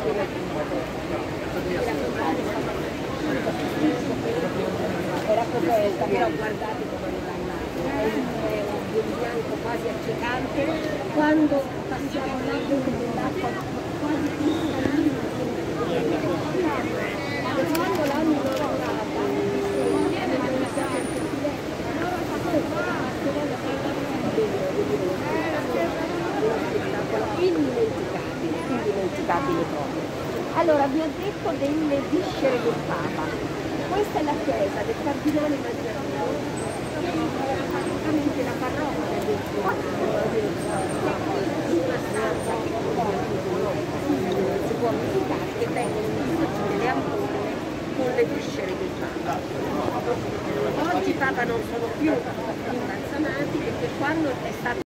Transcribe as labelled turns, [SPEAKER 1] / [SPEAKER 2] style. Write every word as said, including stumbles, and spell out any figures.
[SPEAKER 1] Era coperta, però guardate come era un bianco quasi accecante, quando passiamo là dove dell'acqua quasi cristallina, quando l'hanno lavorata, indimenticabile, indimenticabile proprio. Allora, vi ho detto delle viscere del Papa. Questa è la chiesa del cardinale Mazzarino, praticamente la parrocchia del